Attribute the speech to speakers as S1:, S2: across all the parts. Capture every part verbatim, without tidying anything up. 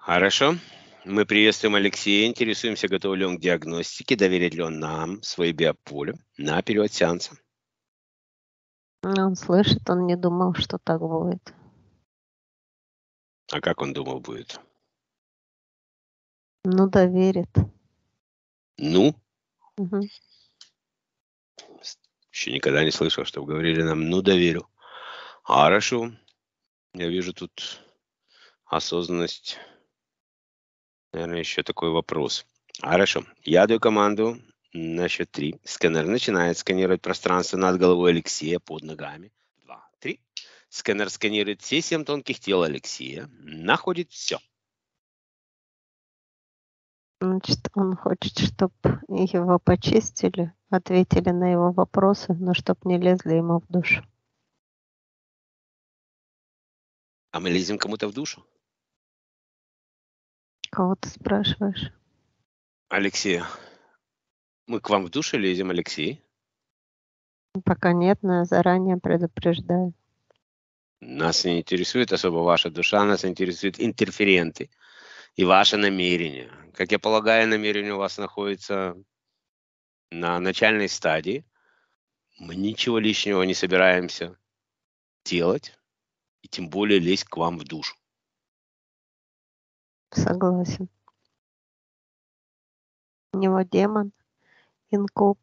S1: Хорошо. Мы приветствуем Алексея, интересуемся, готов ли он к диагностике, доверит ли он нам свое биополе на период сеанса.
S2: Ну, он слышит, он не думал, что так будет.
S1: А как он думал будет?
S2: Ну, доверит.
S1: Ну,
S2: Мгм.
S1: еще никогда не слышал, чтобы говорили нам «ну, доверю». Хорошо. Я вижу тут осознанность. Наверное, еще такой вопрос. Хорошо. Я даю команду на счет три. Сканер начинает сканировать пространство над головой Алексея, под ногами. Два, три. Сканер сканирует все семь тонких тел Алексея. Находит все.
S2: Значит, он хочет, чтобы его почистили, ответили на его вопросы, но чтоб не лезли ему в душу.
S1: А мы лезем кому-то в душу?
S2: Кого ты спрашиваешь?
S1: Алексея. Мы к вам в душу лезем, Алексей?
S2: Пока нет, но я заранее предупреждаю.
S1: Нас не интересует особо ваша душа, нас интересуют интерференты и ваше намерение. Как я полагаю, намерение у вас находится на начальной стадии. Мы ничего лишнего не собираемся делать, и тем более лезть к вам в душу.
S2: Согласен. У него демон, инкуб,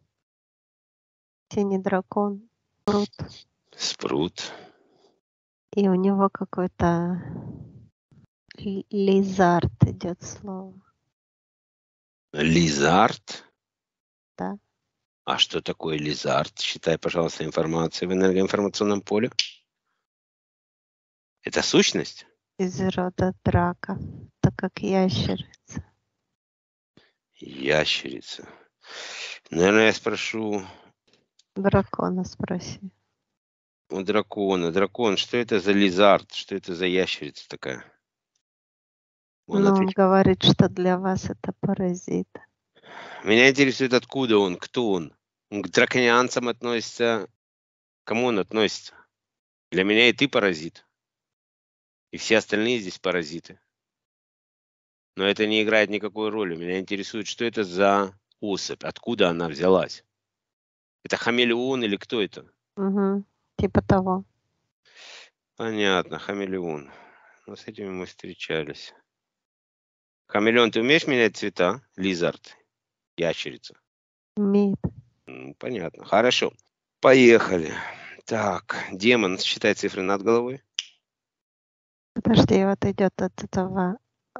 S2: тени дракон, спрут.
S1: Спрут.
S2: И у него какой-то ли- лизард идет слово.
S1: Лизард?
S2: Да.
S1: А что такое лизард? Считай, пожалуйста, информацией в энергоинформационном поле. Это сущность?
S2: Из рода драка, так как ящерица.
S1: Ящерица. Наверное, я спрошу
S2: Дракона спроси.
S1: у дракона. Дракон, что это за лизард? Что это за ящерица такая? Он
S2: Но он
S1: ответит.
S2: говорит, что для вас это паразит.
S1: Меня интересует, откуда он, кто он. Он к драконианцам относится. К кому он относится? Для меня и ты паразит. И все остальные здесь паразиты. Но это не играет никакой роли. Меня интересует, что это за особь, откуда она взялась. Это хамелеон или кто это?
S2: Угу. Типа того.
S1: Понятно, хамелеон. Ну, с этими мы встречались. Хамелеон, ты умеешь менять цвета? Лизард, ящерица.
S2: Умеет.
S1: М, Понятно. Хорошо. Поехали. Так, демон, считай цифры над головой.
S2: Подожди, вот идет от этого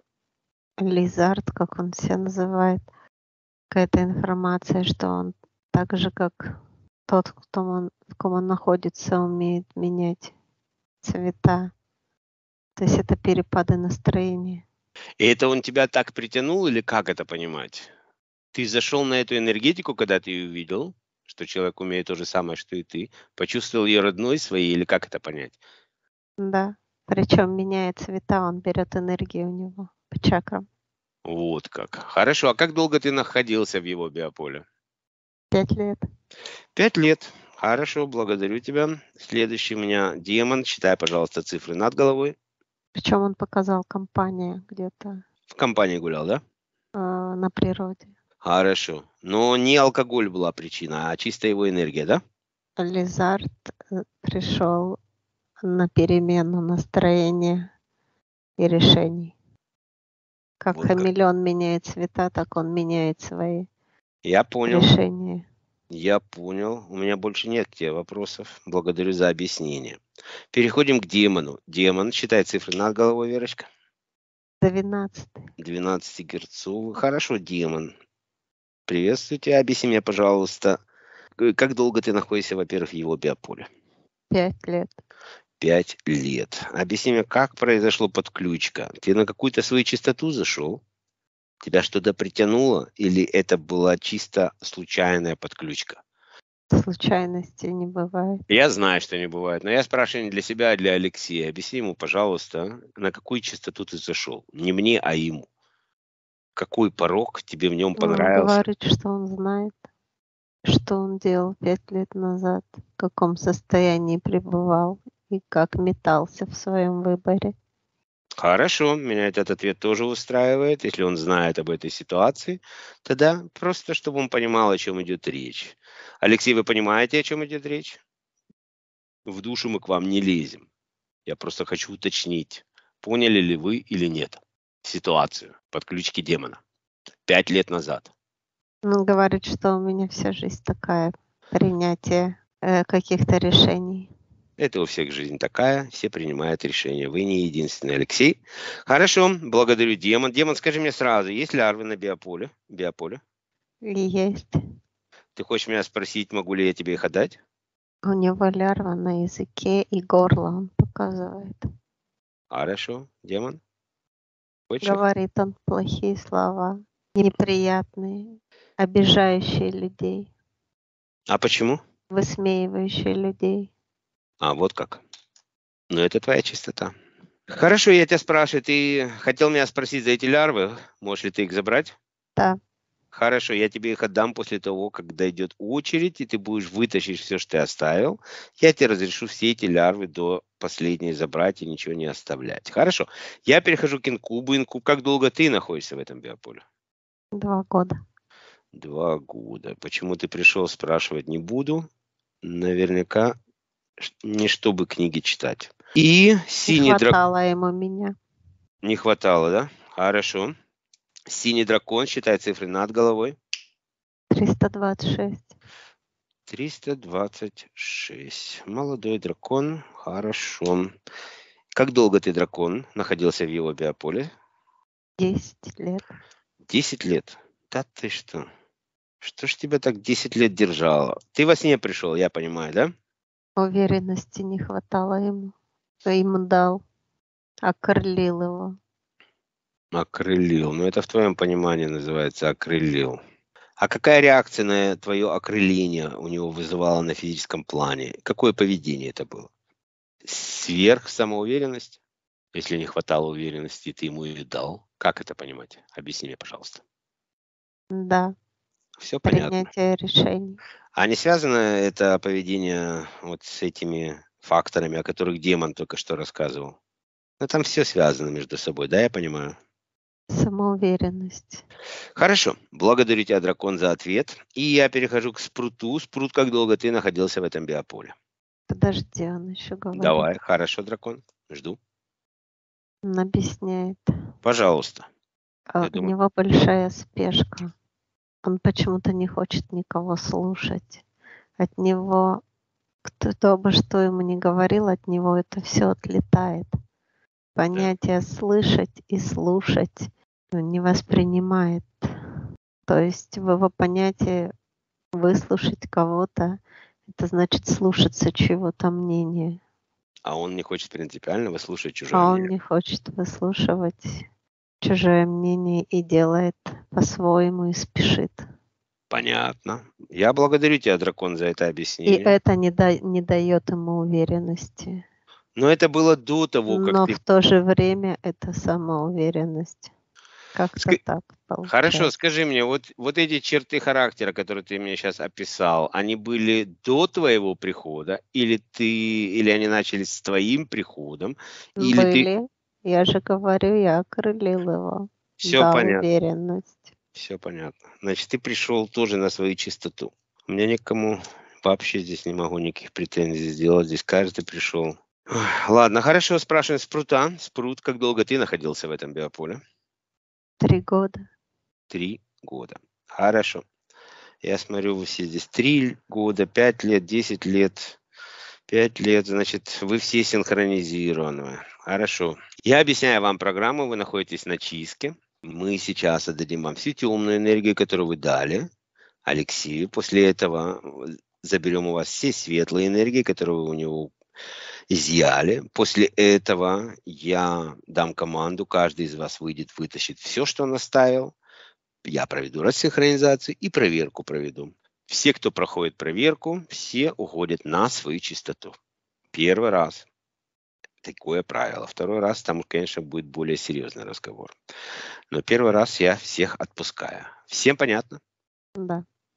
S2: лизард, как он себя называет, какая-то информация, что он так же, как тот, кто он, в ком он находится, умеет менять цвета. То есть это перепады настроения.
S1: И это он тебя так притянул или как это понимать? Ты зашел на эту энергетику, когда ты ее увидел, что человек умеет то же самое, что и ты, почувствовал ее родной своей или как это понять?
S2: Да. Причем меняет цвета, он берет энергию у него по чакрам.
S1: Вот как. Хорошо. А как долго ты находился в его биополе?
S2: Пять лет.
S1: Пять лет. Хорошо, благодарю тебя. Следующий у меня демон. Считай, пожалуйста, цифры над головой.
S2: Причем он показал компания где-то
S1: В компании гулял, да?
S2: э, на природе.
S1: Хорошо. Но не алкоголь была причина, а чисто его энергия, да?
S2: Лизард э, пришел на перемену настроения и решений. Как
S1: Вот как.
S2: хамелеон меняет цвета, так он меняет свои
S1: Я понял.
S2: решения.
S1: Я понял. У меня больше нет к тебе вопросов. Благодарю за объяснение. Переходим к демону. Демон. Считай цифры над головой, Верочка.
S2: Двенадцатый.
S1: двенадцатигерцовый. Хорошо, демон. Приветствую тебя. Объясни мне, пожалуйста, к- как долго ты находишься, во-первых, в его биополе?
S2: Пять лет.
S1: Пять лет. Объясни мне, как произошло подключка? Ты на какую-то свою частоту зашел? Тебя что-то притянуло? Или это была чисто случайная подключка?
S2: Случайностей не бывает.
S1: Я знаю, что не бывает, но я спрашиваю не для себя, а для Алексея. Объясни ему, пожалуйста, на какую частоту ты зашел? Не мне, а ему. Какой порог тебе в нем
S2: Он
S1: понравился?
S2: говорит, что он знает, что он делал пять лет назад, в каком состоянии пребывал и как метался в своем выборе.
S1: Хорошо, меня этот ответ тоже устраивает. Если он знает об этой ситуации, тогда просто, чтобы он понимал, о чем идет речь. Алексей, вы понимаете, о чем идет речь? В душу мы к вам не лезем. Я просто хочу уточнить, поняли ли вы или нет ситуацию подключки демона пять лет назад.
S2: Он говорит, что у меня вся жизнь такая, принятие э, каких-то решений.
S1: Это у всех жизнь такая, все принимают решения. Вы не единственный, Алексей. Хорошо, благодарю, демон. Демон, скажи мне сразу, есть лярвы на биополе? Биополе?
S2: И есть.
S1: Ты хочешь меня спросить, могу ли я тебе их отдать?
S2: У него лярва на языке и горло он показывает.
S1: Хорошо, демон. Хочешь их?
S2: Говорит он плохие слова, неприятные, обижающие людей,
S1: А почему?
S2: высмеивающие людей.
S1: А, вот как. Ну, это твоя чистота. Хорошо, я тебя спрашиваю, ты хотел меня спросить за эти лярвы, можешь ли ты их забрать?
S2: Да,
S1: Хорошо, я тебе их отдам после того, как дойдет очередь, и ты будешь вытащить все, что ты оставил. Я тебе разрешу все эти лярвы до последней забрать и ничего не оставлять. Хорошо, я перехожу к инкубу. Инкуб, как долго ты находишься в этом биополе?
S2: два года.
S1: Два года. Почему ты пришел, спрашивать не буду. Наверняка ш- не чтобы книги читать. И
S2: Не
S1: синий дракон.
S2: хватало ему меня.
S1: Не хватало, да? Хорошо. Синий дракон, считай цифры над головой.
S2: триста двадцать шесть.
S1: триста двадцать шесть. Молодой дракон. Хорошо. Как долго ты, дракон, находился в его биополе?
S2: десять лет.
S1: Десять лет. Да ты что? Что ж тебя так десять лет держало? Ты во сне пришел, я понимаю, да?
S2: Уверенности не хватало ему. Ему дал. Окрылил его.
S1: Окрылил. Ну, это в твоем понимании называется окрылил. А какая реакция на твое окрыление у него вызывала на физическом плане? Какое поведение это было? Сверх самоуверенность? Если не хватало уверенности, ты ему ее дал. Как это понимать? Объясни мне, пожалуйста.
S2: Да,
S1: Все понятно.
S2: принятие решений.
S1: А не связано это поведение вот с этими факторами, о которых демон только что рассказывал? Ну, там все связано между собой, да, я понимаю?
S2: Самоуверенность.
S1: Хорошо. Благодарю тебя, дракон, за ответ. И я перехожу к спруту. Спрут, как долго ты находился в этом биополе?
S2: Подожди, он еще говорит.
S1: Давай. Хорошо, дракон. Жду.
S2: Он объясняет.
S1: Пожалуйста.
S2: А
S1: Я
S2: у
S1: думаю.
S2: него большая спешка. Он почему-то не хочет никого слушать. От него, кто бы что ему ни говорил, от него это все отлетает. Понятие слышать и слушать не воспринимает. То есть в его понятии выслушать кого-то, это значит слушаться чьего-то мнения.
S1: А он не хочет принципиально выслушать чужое
S2: А он
S1: мнение.
S2: не хочет выслушивать чужое мнение и делает по-своему и спешит.
S1: Понятно. Я благодарю тебя, дракон, за это
S2: И
S1: объяснение.
S2: это не, да, не дает ему уверенности.
S1: Но это было до того, как
S2: Но
S1: ты...
S2: в то же время это самоуверенность. Как-то
S1: Ска-
S2: так
S1: Хорошо,
S2: получается.
S1: скажи мне, вот, вот эти черты характера, которые ты мне сейчас описал, они были до твоего прихода, или ты, или они начались с твоим приходом, или ты...
S2: Были, я же говорю, я окрылил его,
S1: Все
S2: дал
S1: понятно,
S2: уверенность.
S1: все понятно. Значит, ты пришел тоже на свою чистоту. У меня никому вообще здесь не могу никаких претензий сделать. Здесь каждый пришел. Ой, ладно, хорошо, спрашиваем Спрута. Спрут, как долго ты находился в этом биополе?
S2: Три года.
S1: Три года. Хорошо. Я смотрю, вы все здесь три года, пять лет, десять лет. Пять лет, значит, вы все синхронизированы. Хорошо. Я объясняю вам программу, вы находитесь на чистке. Мы сейчас отдадим вам всю темную энергию, которую вы дали Алексею. После этого заберем у вас все светлые энергии, которые вы у него изъяли. После этого я дам команду, каждый из вас выйдет, вытащит все, что он оставил. Я проведу рассинхронизацию и проверку проведу. Все, кто проходит проверку, все уходят на свою чистоту. Первый раз. Такое правило. Второй раз там, конечно, будет более серьезный разговор. Но первый раз я всех отпускаю. Всем понятно?
S2: Да.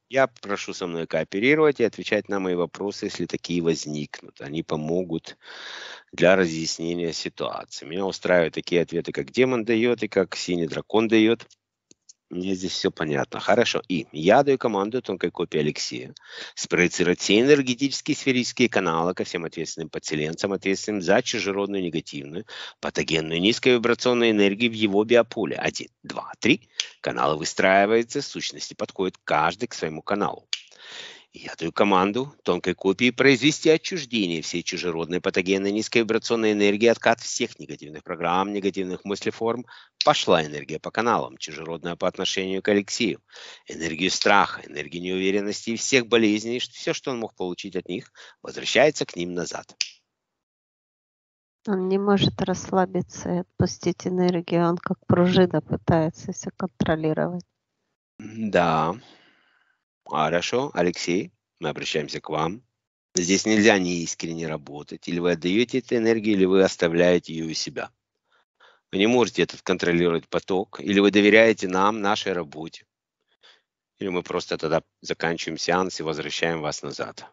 S1: Я прошу со мной кооперировать и отвечать на мои вопросы, если такие возникнут. Они помогут для разъяснения ситуации. Меня устраивают такие ответы, как демон дает и как синий дракон дает. Мне здесь все понятно. Хорошо. И я даю команду тонкой копии Алексея спроецировать все энергетические сферические каналы ко всем ответственным подселенцам, ответственным за чужеродную негативную, патогенную низковибрационную энергию в его биополе. Один, два, три. Каналы выстраиваются, сущности подходят каждый к своему каналу. Я даю команду тонкой копии произвести отчуждение всей чужеродной патогенной низковибрационной энергии, откат всех негативных программ, негативных мыслеформ. Пошла энергия по каналам, чужеродная по отношению к Алексею. Энергию страха, энергию неуверенности и всех болезней, все, что он мог получить от них, возвращается к ним назад.
S2: Он не может расслабиться и отпустить энергию. Он как пружина пытается все контролировать.
S1: Да. Хорошо, Алексей, мы обращаемся к вам. Здесь нельзя неискренне работать. Или вы отдаете эту энергию, или вы оставляете ее у себя. Вы не можете этот контролировать поток. Или вы доверяете нам, нашей работе. Или мы просто тогда заканчиваем сеанс и возвращаем вас назад.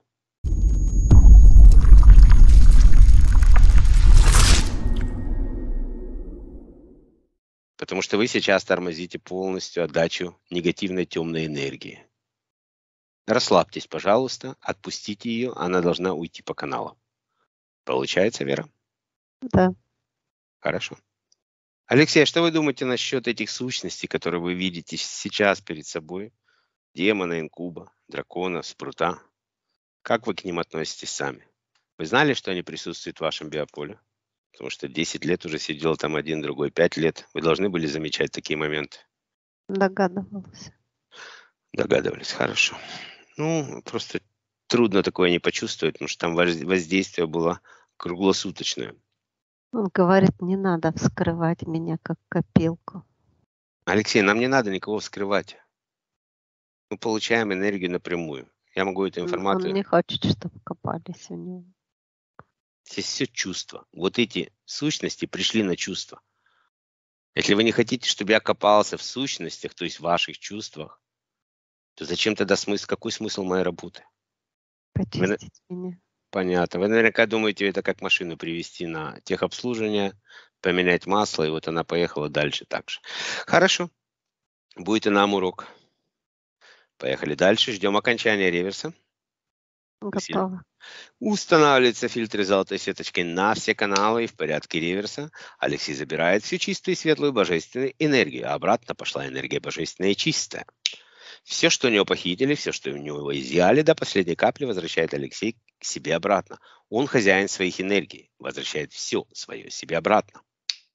S1: Потому что вы сейчас тормозите полностью отдачу негативной темной энергии. Расслабьтесь, пожалуйста, отпустите ее, она должна уйти по каналам. Получается, Вера?
S2: Да.
S1: Хорошо. Алексей, а что вы думаете насчет этих сущностей, которые вы видите сейчас перед собой? Демона, инкуба, дракона, спрута. Как вы к ним относитесь сами? Вы знали, что они присутствуют в вашем биополе? Потому что десять лет уже сидел там один, другой пять лет. Вы должны были замечать такие моменты.
S2: Догадывался.
S1: Догадывались, хорошо. Ну, просто трудно такое не почувствовать, потому что там воздействие было круглосуточное.
S2: Он говорит, не надо вскрывать меня как копилку.
S1: Алексей, нам не надо никого вскрывать. Мы получаем энергию напрямую. Я могу эту информацию...
S2: Он не хочет, чтобы копались у него.
S1: Здесь все чувства. Вот эти сущности пришли на чувства. Если вы не хотите, чтобы я копался в сущностях, то есть в ваших чувствах, то зачем тогда смысл, какой смысл моей работы?
S2: Почистить
S1: Вы...
S2: меня.
S1: Понятно. Вы наверняка думаете, это как машину привести на техобслуживание, поменять масло, и вот она поехала дальше так же. Хорошо. Будет и нам урок. Поехали дальше. Ждем окончания реверса.
S2: Готово.
S1: Устанавливается фильтры золотой сеточкой на все каналы и в порядке реверса. Алексей забирает всю чистую, светлую, божественную энергию. А обратно пошла энергия божественная и чистая. Все, что у него похитили, все, что у него изъяли, до последней капли возвращает Алексей к себе обратно. Он хозяин своих энергий. Возвращает все свое себе обратно.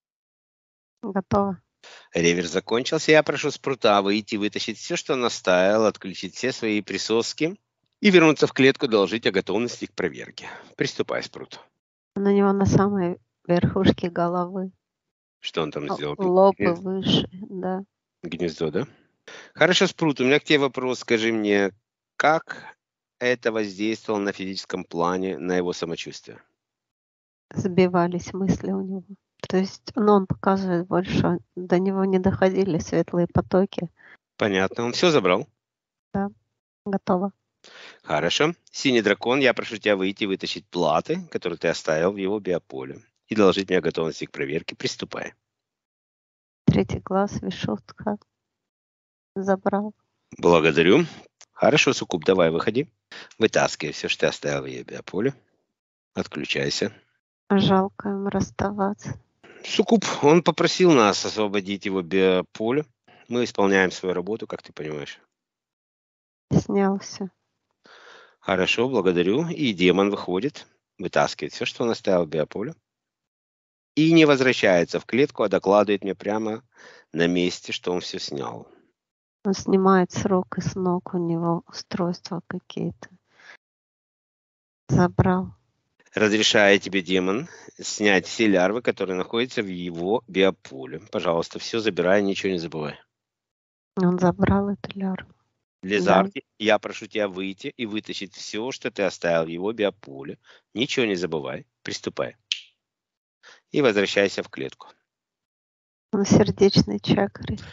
S2: Готово.
S1: Реверс закончился. Я прошу спрута выйти, вытащить все, что он оставил, отключить все свои присоски и вернуться в клетку, доложить о готовности к проверке. Приступай, спрут.
S2: На него на самой верхушке головы.
S1: Что он там сделал?
S2: Лоб и выше, да.
S1: Гнездо, да? Хорошо, спрут. У меня к тебе вопрос. Скажи мне, как это воздействовало на физическом плане, на его самочувствие?
S2: Сбивались мысли у него. То есть, ну, он показывает больше, до него не доходили светлые потоки.
S1: Понятно. Он все забрал?
S2: Да, готово.
S1: Хорошо. Синий дракон, я прошу тебя выйти и вытащить платы, которые ты оставил в его биополе, и доложить мне о готовности к проверке. Приступай.
S2: Третий глаз, вишутка. Забрал.
S1: Благодарю. Хорошо, Суккуб, давай выходи. Вытаскивай все, что ты оставил в ее биополе. Отключайся.
S2: Жалко им расставаться.
S1: Суккуб, он попросил нас освободить его биополе. Мы исполняем свою работу, как ты понимаешь.
S2: Снялся.
S1: Хорошо, благодарю. И демон выходит, вытаскивает все, что он оставил в биополе. И не возвращается в клетку, а докладывает мне прямо на месте, что он все снял.
S2: Он снимает с рук и с ног, у него устройства какие-то. Забрал.
S1: Разрешаю тебе, демон, снять все лярвы, которые находятся в его биополе. Пожалуйста, все забирай, ничего не забывай.
S2: Он забрал эту лярву.
S1: Лизарди, да. Я прошу тебя выйти и вытащить все, что ты оставил в его биополе. Ничего не забывай. Приступай. И возвращайся в клетку.
S2: Он сердечной чакрой.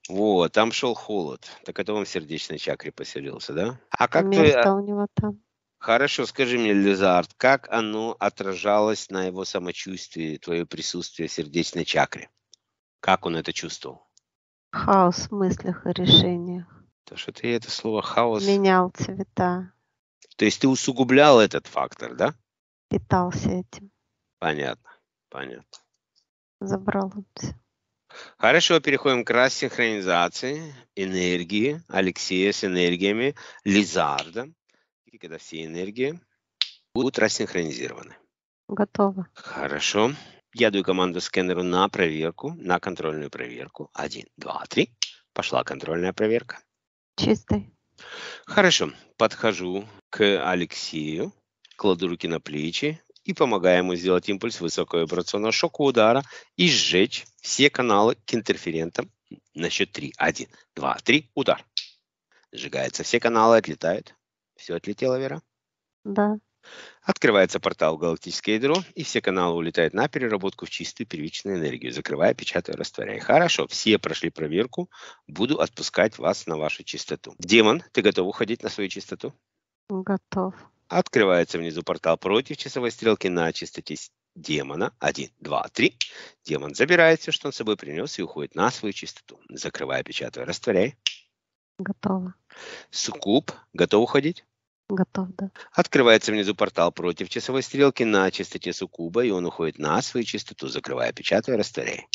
S1: Вот, там шел холод. Так это он в сердечной чакре поселился, да? А как твой...
S2: Место у него там.
S1: Хорошо, скажи мне, Лизард, как оно отражалось на его самочувствии, твое присутствие в сердечной чакре? Как он это чувствовал?
S2: Хаос в мыслях и решениях.
S1: То, что ты это слово хаос...
S2: Менял цвета.
S1: То есть ты усугублял этот фактор, да?
S2: Питался этим.
S1: Понятно, понятно.
S2: Забрал он всё.
S1: Хорошо, переходим к рассинхронизации энергии Алексея с энергиями Лизарда. И когда все энергии будут рассинхронизированы.
S2: Готово.
S1: Хорошо. Я даю команду скэнеру на проверку, на контрольную проверку. Один, два, три. Пошла контрольная проверка.
S2: Чистый.
S1: Хорошо. Подхожу к Алексею, кладу руки на плечи и помогаю ему сделать импульс высоковибрационного шока удара и сжечь все каналы к интерферентам на счет три. Один, два, три. Удар. Сжигаются все каналы, отлетают. Все отлетело, Вера?
S2: Да.
S1: Открывается портал в галактическое ядро, и все каналы улетают на переработку в чистую первичную энергию, закрывая, печатая, растворяя. Хорошо, все прошли проверку, буду отпускать вас на вашу чистоту. Демон, ты готов уходить на свою чистоту?
S2: Готов.
S1: Открывается внизу портал против часовой стрелки на чистоте демона. Один, два, три. Демон забирает все, что он с собой принес, и уходит на свою чистоту, закрывая, печатая, растворяя.
S2: Готово.
S1: Суккуб, готов уходить?
S2: Готов, да.
S1: Открывается внизу портал против часовой стрелки на частоте суккуба, и он уходит на свою частоту, закрывая, печатая, растворяя.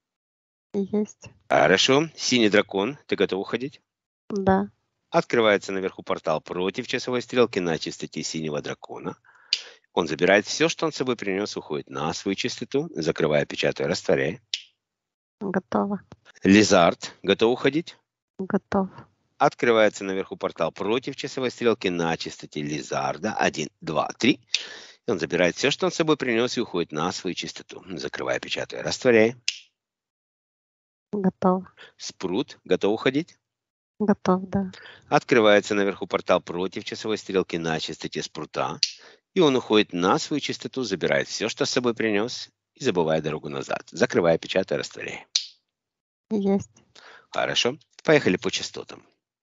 S2: Есть.
S1: Хорошо. Синий дракон, ты готов уходить?
S2: Да.
S1: Открывается наверху портал против часовой стрелки на частоте синего дракона. Он забирает все, что он с собой принес, уходит на свою частоту, закрывая, печатая, растворяя.
S2: Готово.
S1: Лизард, готов уходить?
S2: Готов.
S1: Открывается наверху портал против часовой стрелки на частоте Лизарда. Один, два, три. И он забирает все, что он с собой принес, и уходит на свою чистоту, закрывая, печатая, растворяя.
S2: Готов.
S1: Спрут, готов уходить?
S2: Готов, да.
S1: Открывается наверху портал против часовой стрелки на частоте спрута. И он уходит на свою чистоту, забирает все, что с собой принес, и забывая дорогу назад, закрывая, печатая, растворяя.
S2: Есть.
S1: Хорошо. Поехали по частотам.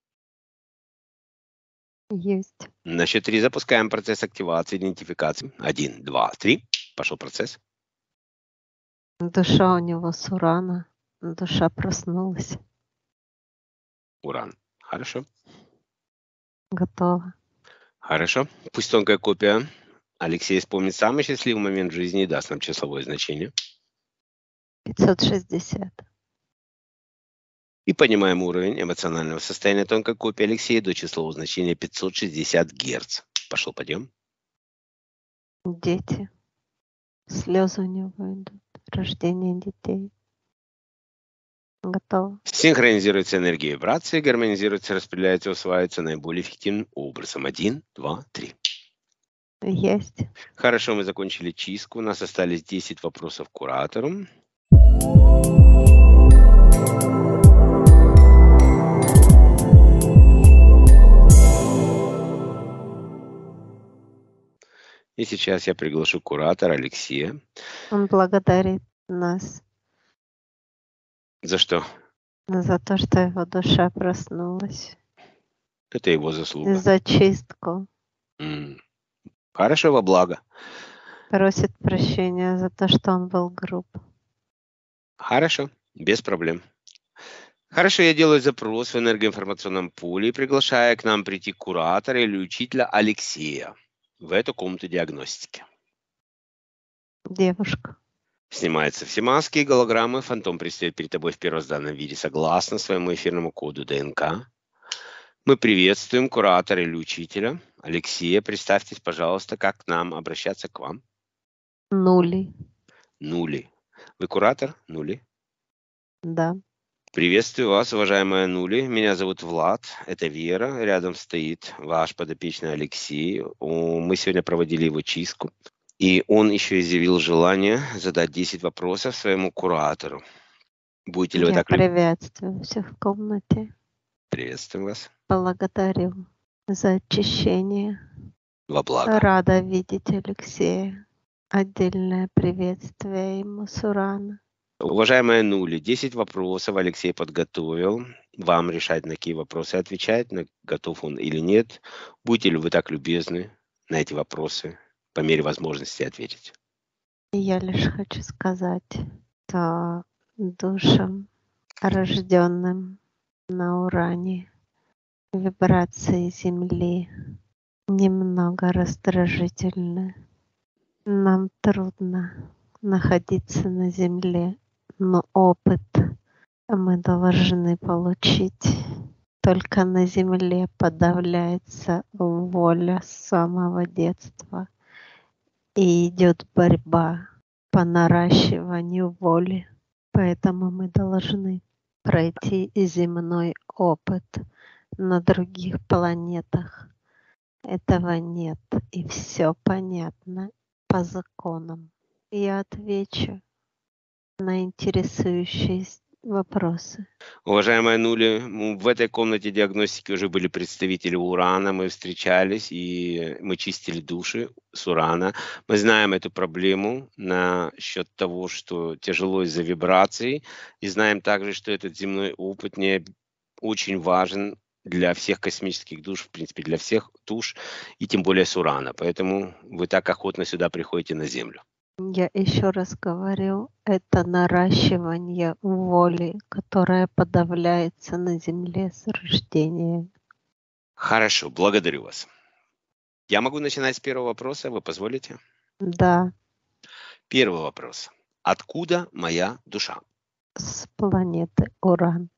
S2: Есть.
S1: На счет три запускаем процесс активации, идентификации. Один, два, три. Пошел процесс.
S2: Душа у него с урана. Душа проснулась.
S1: Уран. Хорошо.
S2: Готово.
S1: Хорошо. Пусть тонкая копия Алексей вспомнит самый счастливый момент в жизни и даст нам числовое значение.
S2: пятьсот шестьдесят.
S1: И поднимаем уровень эмоционального состояния тонкой копии Алексея до числового значения пятьсот шестьдесят Гц. Пошел подъем.
S2: Дети. Слезы у него идут. Рождение детей. Готово.
S1: Синхронизируется энергия вибрации, гармонизируется, распределяется, усваивается наиболее эффективным образом. Один, два, три.
S2: Есть.
S1: Хорошо, мы закончили чистку. У нас остались десять вопросов к куратору. И сейчас я приглашу куратора Алексея.
S2: Он благодарит нас
S1: За что?
S2: за то, что его душа проснулась.
S1: Это его заслуга.
S2: За чистку.
S1: М. Хорошо, во благо.
S2: Просит прощения за то, что он был груб.
S1: Хорошо, без проблем. Хорошо, я делаю запрос в энергоинформационном поле и приглашаю к нам прийти куратора или учителя Алексея в эту комнату диагностики.
S2: Девушка.
S1: Снимаются все маски и голограммы. Фантом предстает перед тобой в первозданном виде согласно своему эфирному коду ДНК. Мы приветствуем куратора или учителя Алексея. Представьтесь, пожалуйста, как к нам обращаться к вам.
S2: Нули.
S1: Нули. Вы куратор? Нули.
S2: Да.
S1: Приветствую вас, уважаемая Нули. Меня зовут Влад, это Вера. Рядом стоит ваш подопечный Алексей. О, Мы сегодня проводили его чистку. И он еще изъявил желание задать десять вопросов своему куратору. Будете ли вы
S2: Я
S1: так любезны?
S2: приветствую всех в комнате.
S1: Приветствую вас.
S2: Благодарю за очищение.
S1: Во благо.
S2: Рада видеть Алексея. Отдельное приветствие ему с урана.
S1: Уважаемая Нули, десять вопросов Алексей подготовил. Вам решать, на какие вопросы отвечать, на готов он или нет. Будете ли вы так любезны на эти вопросы по мере возможности ответить?
S2: Я лишь хочу сказать, что душам, рожденным на Уране, вибрации Земли немного раздражительны. Нам трудно находиться на Земле, но опыт мы должны получить. Только на Земле подавляется воля с самого детства. И идет борьба по наращиванию воли. Поэтому мы должны пройти земной опыт на других планетах. Этого нет, и все понятно по законам. Я отвечу на интересующие вопросы.
S1: Уважаемая Нули, м, в этой комнате диагностики уже были представители Урана, мы встречались и мы чистили души с Урана. Мы знаем эту проблему насчет того, что тяжело из-за вибраций, и знаем также, что этот земной опыт не очень важен для всех космических душ, в принципе, для всех душ, и тем более с Урана. Поэтому вы так охотно сюда приходите на Землю.
S2: Я еще раз говорю, это наращивание воли, которая подавляется на Земле с рождения.
S1: Хорошо, благодарю вас. Я могу начинать с первого вопроса, вы позволите?
S2: Да,
S1: Первый вопрос. Откуда моя душа?
S2: с планеты Уран.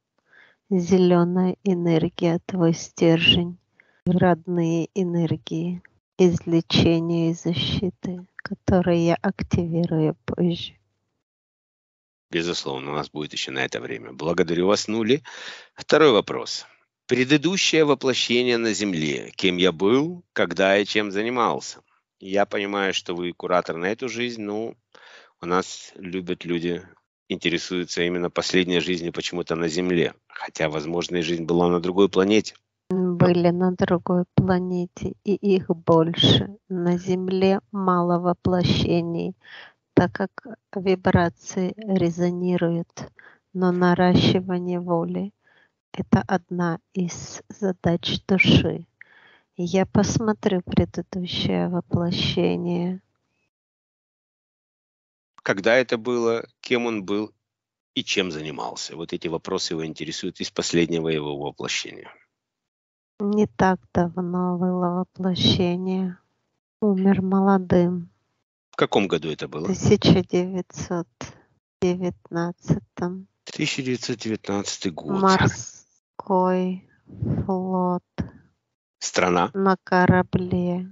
S2: Зеленая энергия, твой стержень, родные энергии, излечения и защиты, которые я активирую позже.
S1: Безусловно, у нас будет еще на это время. Благодарю вас, Нули. Второй вопрос. Предыдущее воплощение на Земле. Кем я был, когда и чем занимался? Я понимаю, что вы куратор на эту жизнь, но у нас любят люди, интересуются именно последней жизнью почему-то на Земле. Хотя, возможно, и жизнь была на другой планете.
S2: Были на другой планете, и их больше. На Земле мало воплощений, так как вибрации резонируют, но наращивание воли – это одна из задач души. Я посмотрю предыдущее воплощение.
S1: Когда это было, кем он был и чем занимался? Вот эти вопросы его интересуют из последнего его воплощения.
S2: Не так давно было воплощение. Умер молодым.
S1: В каком году это
S2: В
S1: было?
S2: тысяча девятьсот девятнадцатом.
S1: тысяча девятьсот девятнадцатый год.
S2: Морской флот
S1: Страна?
S2: на корабле.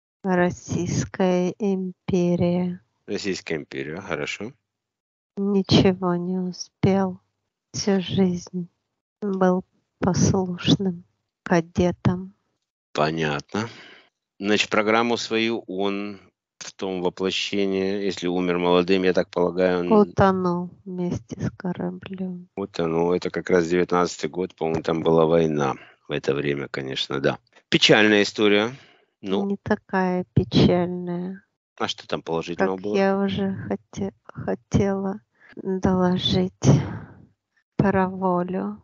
S2: Российская империя.
S1: Российская империя. Хорошо.
S2: Ничего не успел. Всю жизнь был послушным кадетом.
S1: Понятно. Значит, программу свою он в том воплощении, если умер молодым, я так полагаю, он
S2: Утонул вместе с кораблем.
S1: утонул. Это как раз девятнадцатый год, по-моему, там была война. В это время, конечно, да. Печальная история. Ну,
S2: Не такая печальная,
S1: а что там положительного
S2: как
S1: было?
S2: я уже хоте- хотела доложить про волю.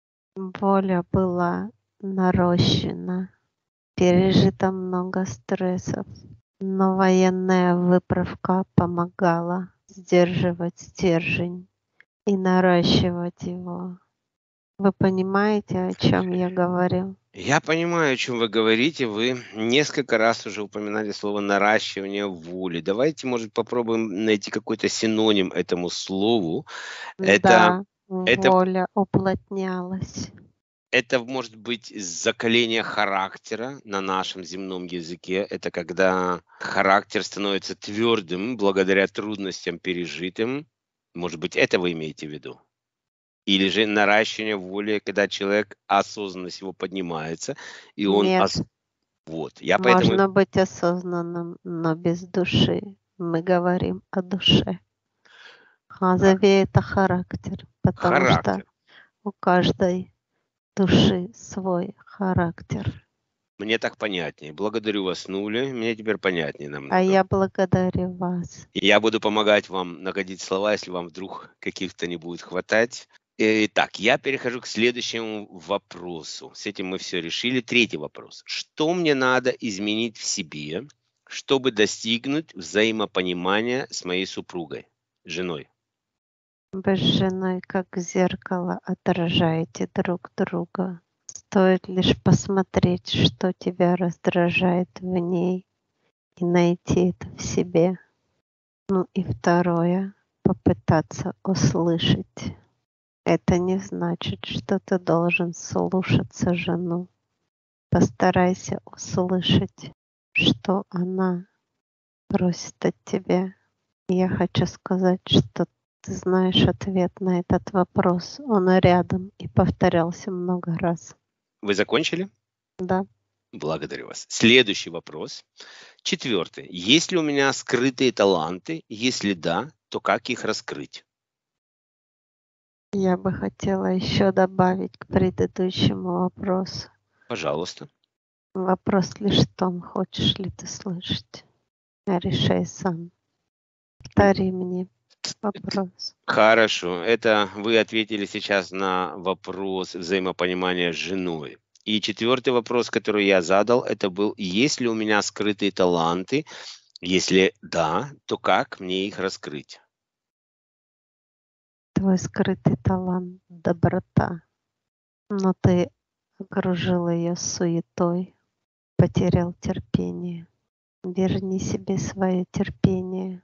S2: Воля была нарощена, пережито много стрессов, но военная выправка помогала сдерживать стержень и наращивать его. Вы понимаете, о чем я говорю?
S1: Я понимаю, о чем вы говорите. Вы несколько раз уже упоминали слово наращивание воли. Давайте, может, попробуем найти какой-то синоним этому слову. Это,
S2: Да,
S1: это,
S2: воля уплотнялась.
S1: это может быть закаление характера на нашем земном языке. Это когда характер становится твердым благодаря трудностям пережитым. Может быть, это вы имеете в виду? Или же наращивание воли, когда человек, осознанность его поднимается, и он
S2: Нет,
S1: ос- вот. Я поэтому
S2: можно быть осознанным, но без души. Мы говорим о душе. Назови это характер, потому что
S1: характер.
S2: у каждой души свой характер.
S1: Мне так понятнее. Благодарю вас, Нули. Мне теперь понятнее
S2: А
S1: намного.
S2: я благодарю вас.
S1: И я буду помогать вам находить слова, если вам вдруг каких-то не будет хватать. Итак, я перехожу к следующему вопросу. С этим мы все решили. Третий вопрос. Что мне надо изменить в себе, чтобы достигнуть взаимопонимания с моей супругой, женой?
S2: Вы с женой как зеркало отражаете друг друга. Стоит лишь посмотреть, что тебя раздражает в ней, и найти это в себе. Ну и второе, попытаться услышать. Это не значит, что ты должен слушаться жену. Постарайся услышать, что она просит от тебя. И я хочу сказать, что ты знаешь ответ на этот вопрос. Он рядом и повторялся много раз.
S1: Вы закончили?
S2: Да.
S1: Благодарю вас. Следующий вопрос. Четвертый. Есть ли у меня скрытые таланты? Если да, то как их раскрыть?
S2: Я бы хотела еще добавить к предыдущему вопросу.
S1: Пожалуйста.
S2: Вопрос лишь в том, хочешь ли ты слышать. Решай сам. Повтори мне вопрос.
S1: Хорошо. Это вы ответили сейчас на вопрос взаимопонимания с женой. И четвертый вопрос, который я задал, это был, есть ли у меня скрытые таланты? Если да, то как мне их раскрыть?
S2: Твой скрытый талант — доброта, но ты окружил ее суетой, потерял терпение. Верни себе свое терпение,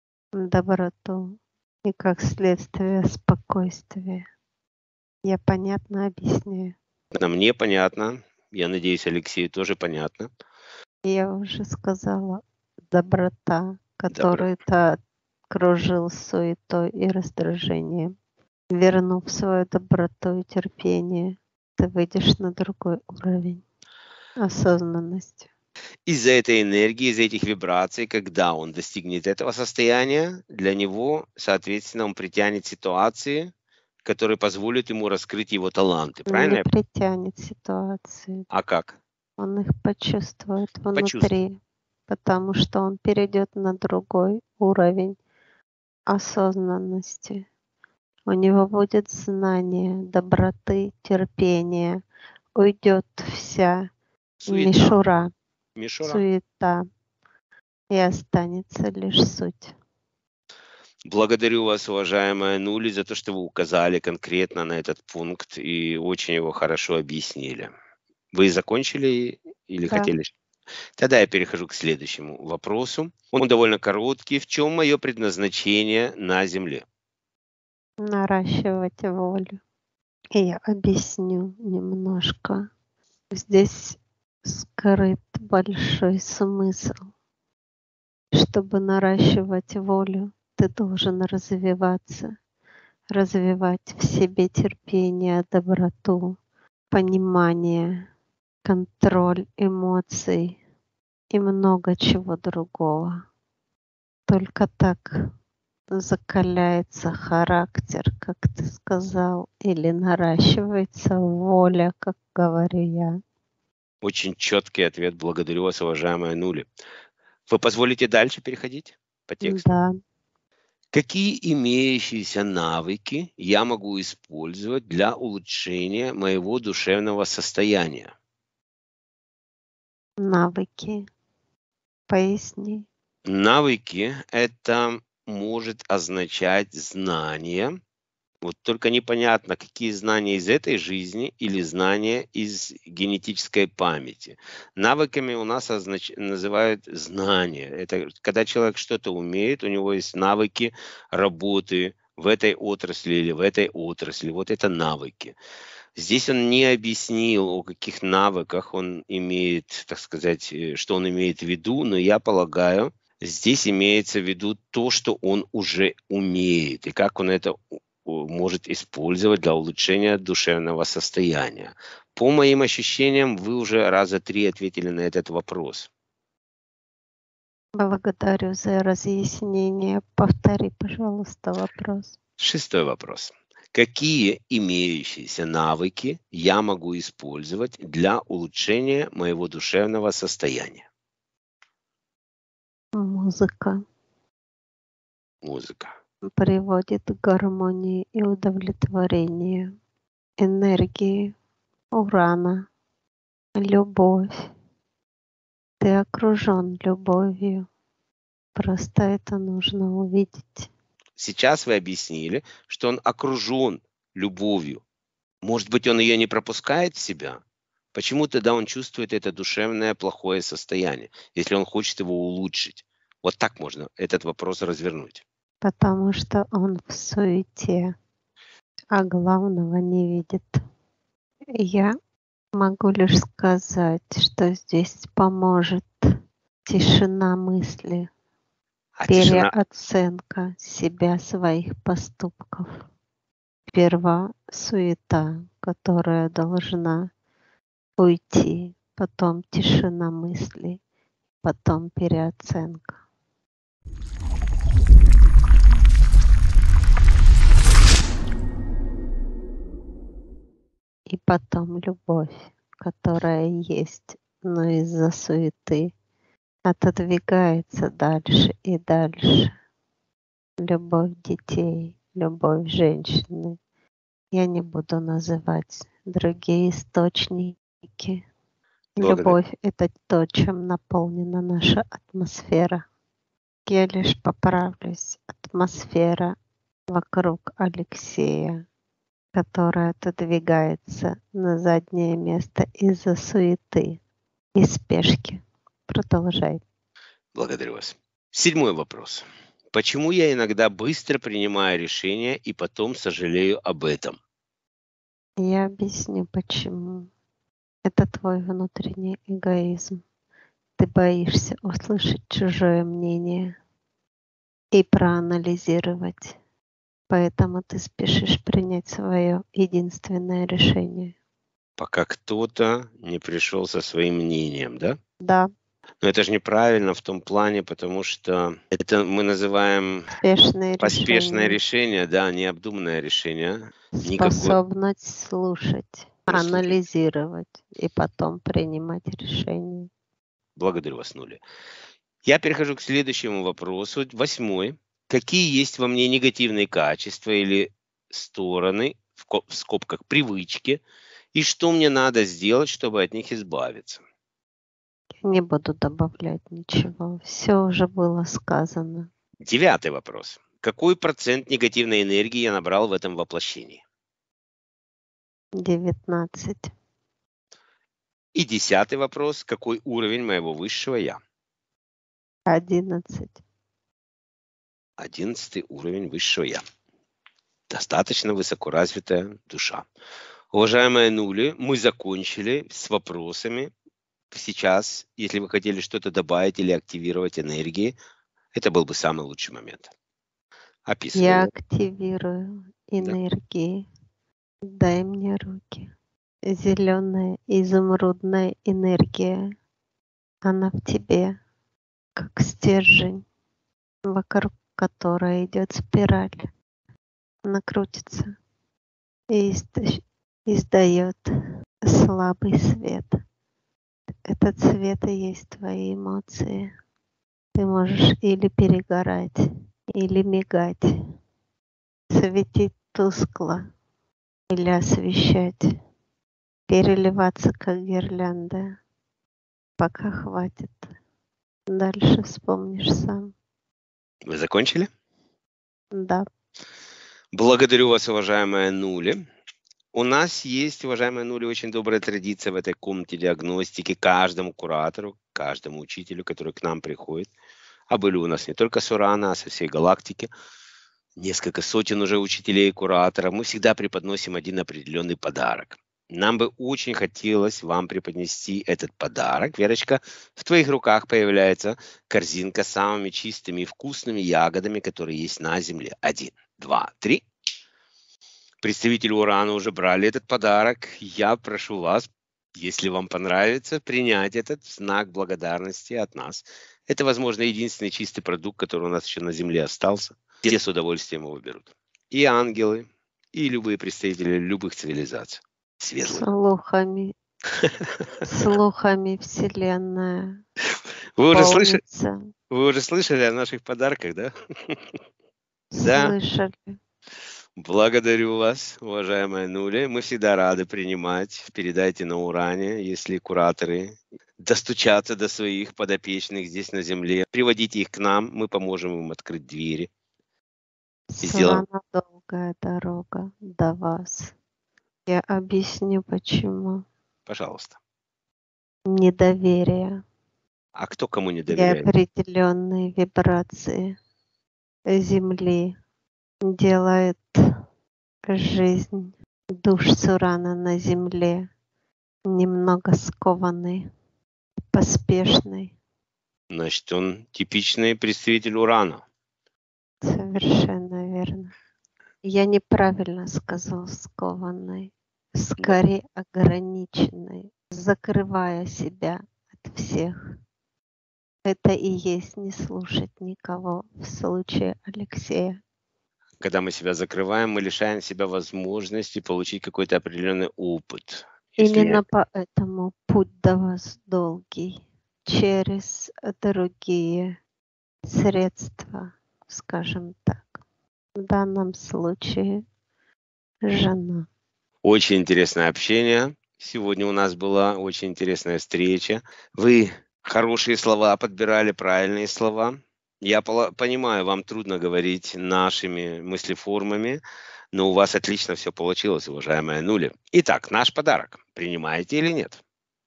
S2: доброту и, как следствие, спокойствие. Я понятно объясняю?
S1: На мне понятно. Я надеюсь, Алексею тоже понятно.
S2: Я уже сказала, доброта,
S1: Добро.
S2: которую ты окружил суетой и раздражением. Вернув свою доброту и терпение, ты выйдешь на другой уровень осознанности.
S1: Из-за этой энергии, из-за этих вибраций, когда он достигнет этого состояния, для него, соответственно, он притянет ситуации, которые позволят ему раскрыть его таланты.
S2: Он
S1: Правильно?
S2: не притянет ситуации,
S1: А как?
S2: он их почувствует
S1: Почувствует.
S2: внутри, потому что он перейдет на другой уровень осознанности. У него будет знание доброты, терпения, уйдет вся
S1: Суета.
S2: мишура,
S1: Мишура.
S2: суета, и останется лишь суть.
S1: Благодарю вас, уважаемая Нули, за то, что вы указали конкретно на этот пункт и очень его хорошо объяснили. Вы закончили или
S2: Да.
S1: хотели? Тогда я перехожу к следующему вопросу. Он довольно короткий. В чем мое предназначение на Земле?
S2: Наращивать волю. И я объясню немножко. Здесь скрыт большой смысл. Чтобы наращивать волю, ты должен развиваться, развивать в себе терпение, доброту, понимание, контроль эмоций и много чего другого. Только так закаляется характер, как ты сказал, или наращивается воля, как говорю я.
S1: Очень четкий ответ. Благодарю вас, уважаемая Нули. Вы позволите дальше переходить по тексту?
S2: Да.
S1: Какие имеющиеся навыки я могу использовать для улучшения моего душевного состояния?
S2: Навыки. Поясни.
S1: Навыки – это может означать знания. Вот только непонятно, какие знания из этой жизни или знания из генетической памяти. Навыками у нас означ... называют знания. Это когда человек что-то умеет, у него есть навыки работы в этой отрасли или в этой отрасли. Вот это навыки. Здесь он не объяснил, о каких навыках он имеет, так сказать, э, что он имеет в виду, но я полагаю, здесь имеется в виду то, что он уже умеет, и как он это у- у- может использовать для улучшения душевного состояния. По моим ощущениям, вы уже раза три ответили на этот вопрос.
S2: Благодарю за разъяснение. Повтори, пожалуйста, вопрос.
S1: Шестой вопрос. Какие имеющиеся навыки я могу использовать для улучшения моего душевного состояния?
S2: Музыка
S1: Музыка.
S2: приводит к гармонии и удовлетворению, энергии, урана, любовь. Ты окружен любовью. Просто это нужно увидеть.
S1: Сейчас вы объяснили, что он окружен любовью. Может быть, он ее не пропускает в себя? Почему тогда он чувствует это душевное плохое состояние, если он хочет его улучшить? Вот так можно этот вопрос развернуть.
S2: Потому что он в суете, а главного не видит. Я могу лишь сказать, что здесь поможет тишина мысли,
S1: А тишина,
S2: переоценка себя, своих поступков. Сперва суета, которая должна уйти, потом тишина мыслей, потом переоценка. И потом любовь, которая есть, но из-за суеты отодвигается дальше и дальше. Любовь детей, любовь женщины. Я не буду называть другие источники.
S1: благодарю.
S2: Любовь — это то, чем наполнена наша атмосфера. Я лишь поправлюсь. Атмосфера вокруг Алексея, которая отодвигается на заднее место из-за суеты и спешки. Продолжай.
S1: Благодарю вас. Седьмой вопрос. Почему я иногда быстро принимаю решения и потом сожалею об этом?
S2: Я объясню, почему. Это твой внутренний эгоизм. Ты боишься услышать чужое мнение и проанализировать. Поэтому ты спешишь принять свое единственное решение.
S1: Пока кто-то не пришел со своим мнением, да?
S2: Да,
S1: Но это же неправильно в том плане, потому что это мы называем
S2: спешные
S1: поспешное
S2: решения,
S1: решение, да, необдуманное решение. Никакой
S2: способность слушать,
S1: слушать.
S2: анализировать и потом принимать решения.
S1: Благодарю вас, Нуля. Я перехожу к следующему вопросу. Восьмой. Какие есть во мне негативные качества или стороны, в ко- в скобках привычки, и что мне надо сделать, чтобы от них избавиться?
S2: Не буду добавлять ничего. Все уже было сказано.
S1: Девятый вопрос. Какой процент негативной энергии я набрал в этом воплощении?
S2: девятнадцать.
S1: И десятый вопрос. Какой уровень моего высшего я?
S2: одиннадцать.
S1: Одиннадцатый уровень высшего я. Достаточно высокоразвитая душа. Уважаемые Нули, мы закончили с вопросами. Сейчас, если вы хотели что-то добавить или активировать энергии, это был бы самый лучший момент.
S2: Я
S1: Описываю.
S2: активирую
S1: Да.
S2: энергии. Дай мне руки. Зеленая изумрудная энергия. Она в тебе, как стержень, вокруг которой идет спираль. Она крутится и иста- издает слабый свет. Этот свет и есть твои эмоции. Ты можешь или перегорать, или мигать, светить тускло, или освещать, переливаться, как гирлянда. Пока хватит. Дальше вспомнишь сам.
S1: Вы закончили?
S2: Да.
S1: Благодарю вас, уважаемая Нули. У нас есть, уважаемая Нули, очень добрая традиция в этой комнате диагностики каждому куратору, каждому учителю, который к нам приходит. А были у нас не только с Урана, а со всей галактики. Несколько сотен уже учителей и кураторов. Мы всегда преподносим один определенный подарок. Нам бы очень хотелось вам преподнести этот подарок. Верочка, в твоих руках появляется корзинка с самыми чистыми и вкусными ягодами, которые есть на Земле. Один, два, три. Представители Урана уже брали этот подарок. Я прошу вас, если вам понравится, принять этот в знак благодарности от нас. Это, возможно, единственный чистый продукт, который у нас еще на Земле остался. Все с удовольствием его берут. И ангелы, и любые представители любых цивилизаций. Светлых.
S2: Слухами, слухами Вселенная
S1: Вы уже, слышали,
S2: полнится.
S1: вы уже слышали о наших подарках, да? Да.
S2: Слышали.
S1: Благодарю вас, уважаемая Нуля. Мы всегда рады принимать. Передайте на Уране, если кураторы достучатся до своих подопечных здесь на Земле. Приводите их к нам, мы поможем им открыть двери.
S2: С
S1: сделаем-
S2: Урана долгая дорога до вас. Я объясню, почему.
S1: Пожалуйста.
S2: Недоверие
S1: А кто кому не
S2: и
S1: доверяет?
S2: определенные вибрации Земли делает жизнь душ Сурана на Земле немного скованной, поспешной.
S1: Значит, он типичный представитель Урана.
S2: Совершенно верно. Я неправильно сказал скованной, скорее ограниченной, закрывая себя от всех. Это и есть не слушать никого в случае Алексея.
S1: Когда мы себя закрываем, мы лишаем себя возможности получить какой-то определенный опыт. Если
S2: Именно поэтому путь до вас долгий, через другие средства, скажем так. В данном случае жена.
S1: Очень интересное общение. Сегодня у нас была очень интересная встреча. Вы хорошие слова подбирали, правильные слова. Я пола- понимаю, вам трудно говорить нашими мыслеформами, но у вас отлично все получилось, уважаемая Нуля. Итак, наш подарок. Принимаете или нет?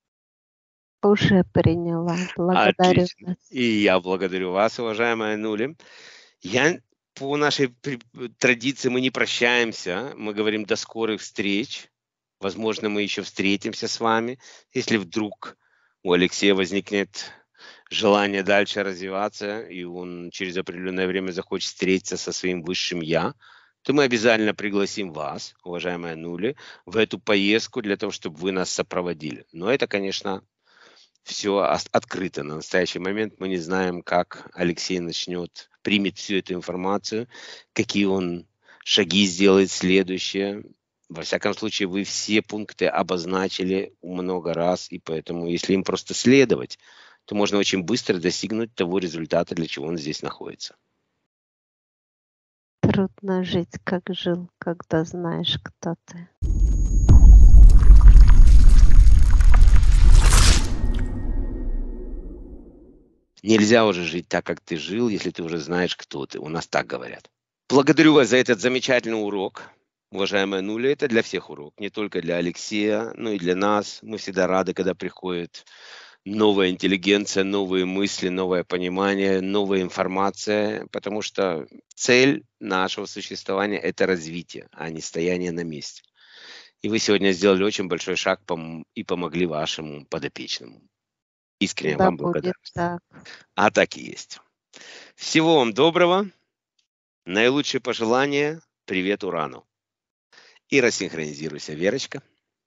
S2: Уже приняла. Благодарю
S1: Отлично.
S2: вас.
S1: И я благодарю вас, уважаемая Нуля. Я по нашей при- традиции мы не прощаемся, мы говорим до скорых встреч. Возможно, мы еще встретимся с вами. Если вдруг у Алексея возникнет желание дальше развиваться, и он через определенное время захочет встретиться со своим высшим «я», то мы обязательно пригласим вас, уважаемая Нули, в эту поездку для того, чтобы вы нас сопроводили. Но это, конечно, все открыто. На настоящий момент мы не знаем, как Алексей начнет, примет всю эту информацию, какие он шаги сделает следующие. Во всяком случае, вы все пункты обозначили много раз, и поэтому, если им просто следовать, то можно очень быстро достигнуть того результата, для чего он здесь находится.
S2: Трудно жить, как жил, когда знаешь, кто ты.
S1: Нельзя уже жить так, как ты жил, если ты уже знаешь, кто ты. У нас так говорят. Благодарю вас за этот замечательный урок. Уважаемая Нуля, это для всех урок, не только для Алексея, но и для нас. Мы всегда рады, когда приходит новая интеллигенция, новые мысли, новое понимание, новая информация, потому что цель нашего существования – это развитие, а не стояние на месте. И вы сегодня сделали очень большой шаг пом- и помогли вашему подопечному. Искренне
S2: Да
S1: вам
S2: будет
S1: благодарность.
S2: так.
S1: А так и есть. Всего вам доброго. Наилучшие пожелания. Привет Урану. И рассинхронизируйся, Верочка.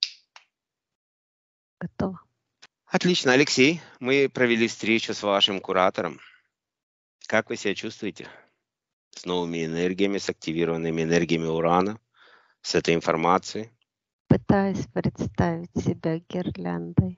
S2: Готово.
S1: Отлично, Алексей. Мы провели встречу с вашим куратором. Как вы себя чувствуете? С новыми энергиями, с активированными энергиями Урана, с этой информацией?
S2: Пытаюсь представить себя гирляндой.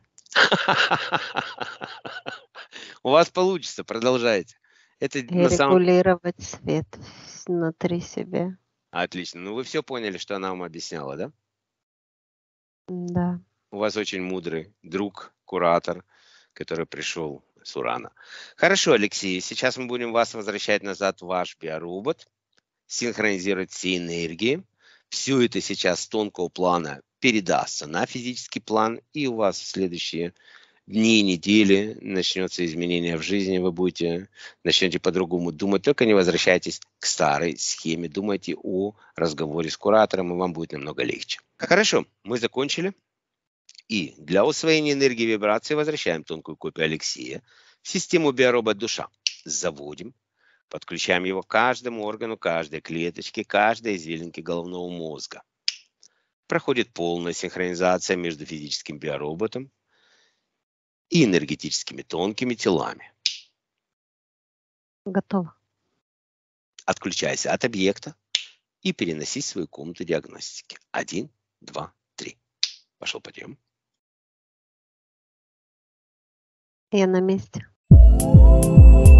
S1: У вас получится, продолжайте. Это
S2: И
S1: на самом...
S2: регулировать свет внутри себя.
S1: Отлично. Ну, вы все поняли, что она вам объясняла, да?
S2: Да.
S1: У вас очень мудрый друг, куратор, который пришел с Урана. Хорошо, Алексей, сейчас мы будем вас возвращать назад в ваш биоробот, синхронизировать все энергии. Все это сейчас с тонкого плана передастся на физический план, и у вас в следующие дни, недели начнется изменение в жизни, вы будете, начнете по-другому думать, только не возвращайтесь к старой схеме, думайте о разговоре с куратором, и вам будет намного легче. Хорошо, мы закончили. И для усвоения энергии вибрации возвращаем тонкую копию Алексея в систему биоробот душа. Заводим, подключаем его к каждому органу, каждой клеточке, каждой извилинке головного мозга. Проходит полная синхронизация между физическим биороботом и энергетическими тонкими телами.
S2: Готово.
S1: Отключайся от объекта и переносись в свою комнату диагностики. Один, два, три. Пошел подъем.
S2: Я на месте.